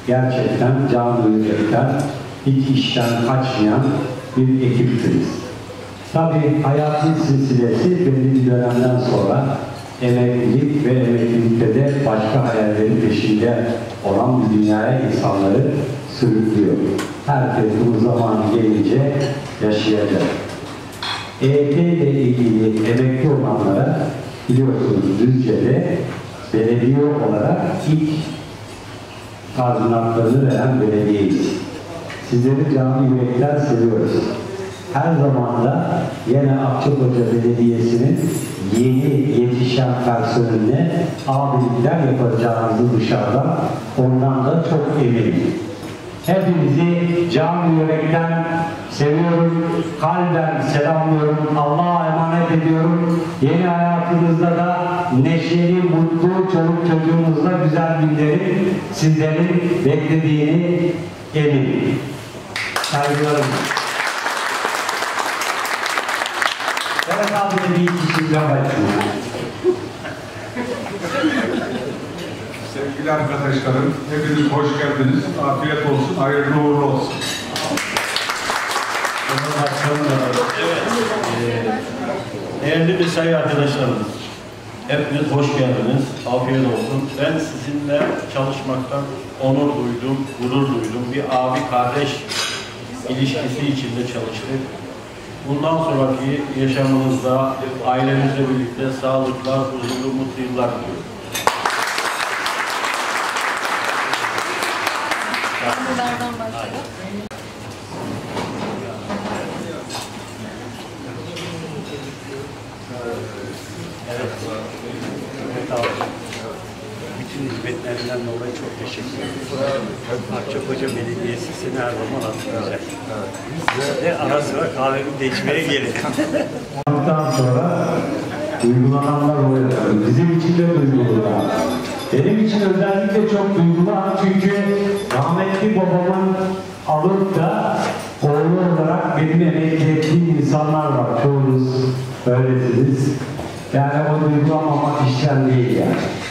gerçekten canı yürekten, hiç işten kaçmayan bir ekiptiniz. Tabii hayatın silsilesi belli bir dönemden sonra emeklilik ve emeklilikte de başka hayallerin peşinde olan bir dünyaya insanları sürüklüyor. Herkes bu zamanı gelince yaşayacak. EYT ile ilgili emekli olanlara biliyorsunuz Düzce'de belediye olarak ilk tazminatlarını veren belediyeyiz. Sizleri canı yürekten seviyoruz. Her zaman da yine Akçakoca Belediyesi'nin yeni yetişen personeline abilikler yapacağınızı dışarıdan ondan da çok eminim. Hepinizi canı yürekten seviyorum, kalben selamlıyorum, Allah'a emanet ediyorum. Yeni hayatınızda da neşeli, mutlu, çoluk çocuğunuzla güzel günlerin sizlerin beklediğini eminim. Saygılarım. Evet abi de bir iki şifre başlıyor. Sevgili arkadaşlarım, hepiniz hoş geldiniz. Afiyet olsun, hayırlı uğurlu olsun. Değerli mesai arkadaşlarımız, hepiniz hoş geldiniz. Afiyet olsun. Ben sizinle çalışmaktan onur duydum, gurur duydum. Bir abi kardeş ilişkisi içinde çalıştık. Bundan sonraki yaşamınızda ailenizle birlikte sağlıkla, huzurlu, mutlu yıllar diliyorum. Nereden başlayalım? Evet abi. Bütün hizmetlerinden dolayı çok teşekkür ederim. Akçakoca Belediyesi seni her zaman hatırlayacak. Ve ara sıra kahvemi de içmeye gelin. Ondan sonra uygulananlar oluyor. Bizim için de uygulanan. Benim için özellikle çok duygulan çünkü rahmetli babamın alıp da oğlu olarak benim emekli ettiğim insanlar var. Çoğunuz öylesiniz. Yani o duygulanmamak işten değil yani.